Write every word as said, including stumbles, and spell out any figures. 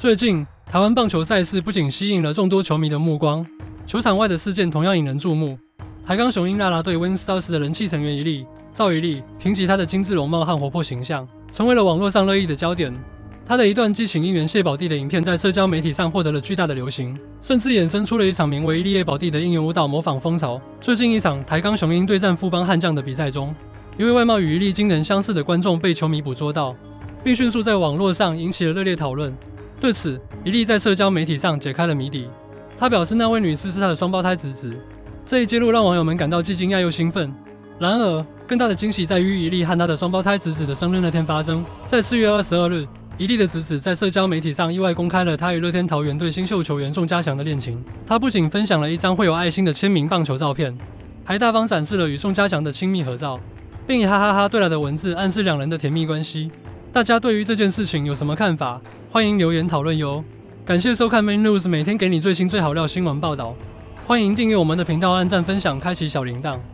最近，台湾棒球赛事不仅吸引了众多球迷的目光，球场外的事件同样引人注目。台钢雄鹰啦啦队 Wing Stars 的人气成员一粒赵一粒，凭藉他的精致容貌和活泼形象，成为了网络上热议的焦点。他的一段激情应援谢宝弟的影片在社交媒体上获得了巨大的流行，甚至衍生出了一场名为“一粒叶宝弟”的应援舞蹈模仿风潮。最近一场台钢雄鹰对战富邦悍将的比赛中，一位外貌与一粒惊人相似的观众被球迷捕捉到，并迅速在网络上引起了热烈讨论。对此，一粒在社交媒体上解开了谜底。他表示那位女士是他的双胞胎侄子。这一揭露让网友们感到既惊讶又兴奋。然而，更大的惊喜在于一粒和他的双胞胎侄子的生日那天发生。在四月二十二日，一粒的侄子在社交媒体上意外公开了他与乐天桃园队新秀球员宋家祥的恋情。他不仅分享了一张绘有爱心的签名棒球照片，还大方展示了与宋家祥的亲密合照，并以哈哈哈对了的文字暗示两人的甜蜜关系。大家对于这件事情有什么看法？欢迎留言讨论哟！感谢收看 Main News， 每天给你最新最好料新闻报道。欢迎订阅我们的频道，按赞分享，开启小铃铛。